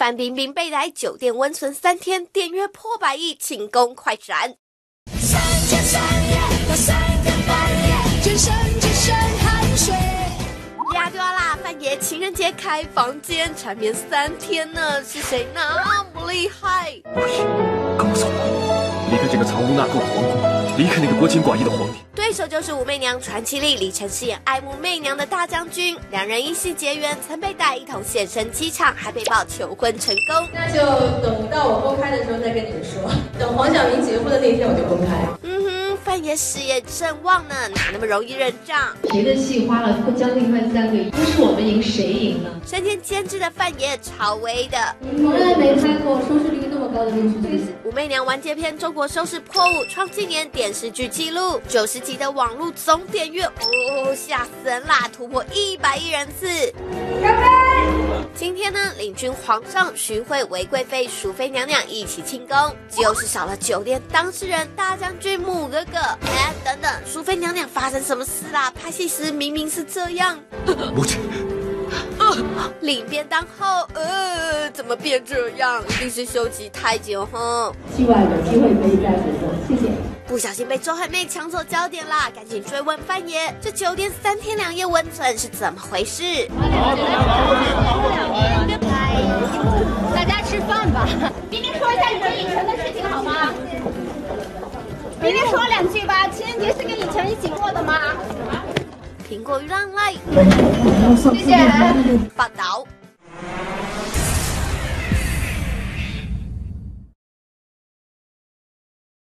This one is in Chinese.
范冰冰被逮酒店温存3天，点阅破100亿，庆功快闪。 3天3夜到3更半夜，只剩汗水。 呀对啦，范爷情人节开房间，缠绵3天呢，是谁那么厉害？ 告诉我，离开这个藏污纳垢的皇宫，离开那个多情寡义的皇帝。 对手就是武媚娘传奇里李晨饰演爱慕媚娘的大将军，两人因戏结缘，曾被逮一同现身机场，还被曝求婚成功。 那就等到我公开的时候再跟你们说，等黄晓明结婚的那天我就公开。 范爷事业正旺呢，哪那么容易认账？ 谁的戏花了将近快3个亿，不是我们赢谁赢呢？ 身兼监制的范爷超威的， 从来没拍过收视率那么高的电视剧。 武媚娘完结篇中国收视破5，创今年电视剧纪录，90集的网络总点阅吓死人啦，突破100亿人次。今天呢，领军皇上、徐惠、韦贵妃、淑妃娘娘一起庆功，就是少了酒店当事人大将军母哥哥。等等，淑妃娘娘发生什么事啦？拍戏时明明是这样。 母亲。 领便当后，怎么变这样？一定是休息太久哈。 希望有机会可以再合作，谢谢。 不小心被周海媚抢走焦点啦，赶紧追问范爷，这酒店3天2夜温存是怎么回事？ 大家吃饭吧。明明说一下你跟以晨的事情好吗？明明说2句吧，情人节是跟以晨一起过的吗？ 苹果与浪来， 谢谢。 报道。